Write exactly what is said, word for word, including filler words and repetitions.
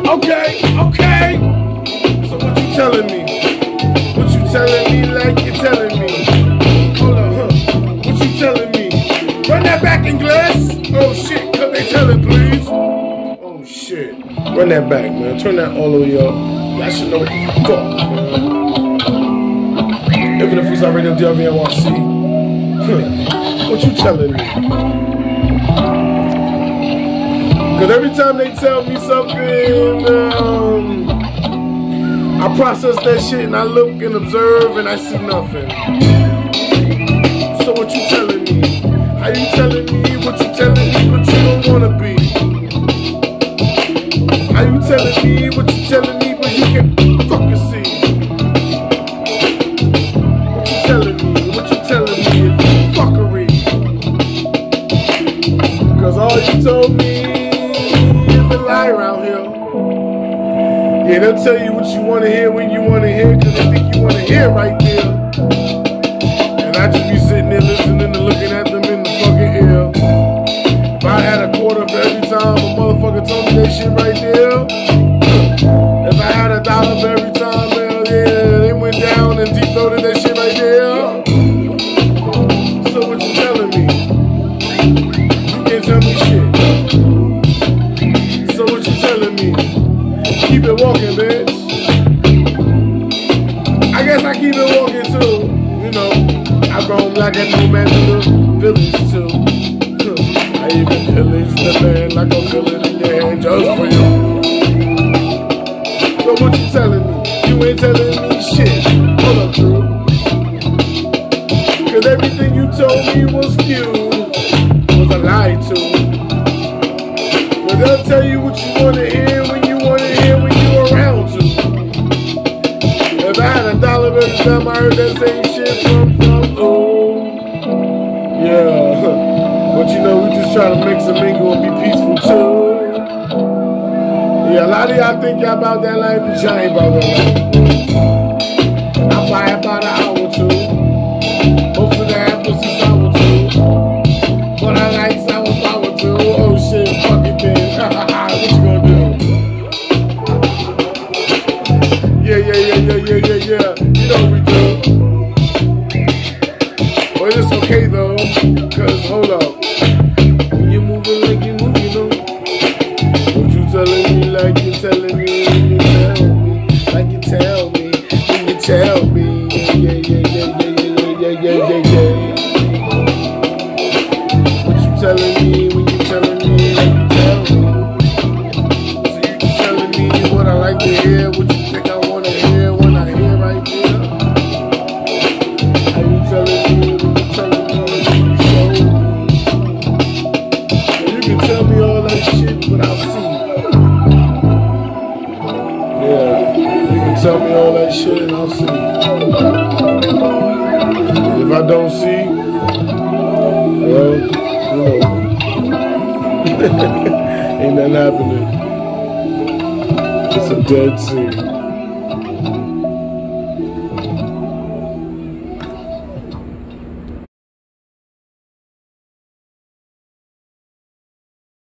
Okay, okay. So what you telling me? What you telling me like you're telling me? Hold on, huh? What you telling me? Run that back in glass. Oh shit, cause they telling please. Oh shit. Run that back, man. Turn that all over y'all. Y'all should know what the fuck, man. Even if it's already on D R V N Y C. Huh. What you telling me? Cause every time they tell me something, um, I process that shit and I look and observe and I see nothing. So what you telling me? How you telling me what you telling me but you don't wanna be? How you telling me what you telling me but you can fucking see? What you telling me? What you telling me is fuckery? Cause all you told me lie around here. Yeah, they'll tell you what you want to hear when you want to hear because they think you want to hear right there. And I just be sitting there listening and looking at them in the fucking ear. If I had a quarter for every time a motherfucker told me that shit right there. If I had a dollar for every time, hell yeah, they went down and deep throated that shit right there. So what you telling me? You can't tell me shit. Keep it walking, bitch. I guess I keep it walking too. You know, I roam like a nomad to the village too. I even pillage the land like a villain in your hand just for you. So what you telling me? You ain't telling me shit. Hold up, Drew. Cause everything you told me was cute was a lie too. But they'll tell you what you wanna hear when you wanna hear when you're around to. If I had a dollar every time I heard that same shit from from oh yeah. But you know we just try to mix and mingle and be peaceful too. Yeah, a lot of y'all think y'all about that life, but y'all ain't about that life. I buy about an hour or two. Most of that pussy sour too. But I like sour power too. Oh shit, fuck it then. What you gonna do? Yeah, yeah, yeah, yeah, yeah, yeah, yeah. You know what we do. But it's okay though, cause hold up. When you moving like you move, you know. What you telling me like you telling me, when you tell me, like you tell me, when you tell me. Yeah, yeah, yeah, yeah, yeah, yeah, yeah, yeah, yeah. What you telling me when you telling me, like you tell me. So you just telling me what I like to hear, what you think I want to hear when I hear right there. How you telling me when you telling me, when you show me. And you can tell me all that shit without seeing. Yeah, you can tell me all that shit and I'll see. And if I don't see, well, you know, ain't nothing happening. It's a dead sea.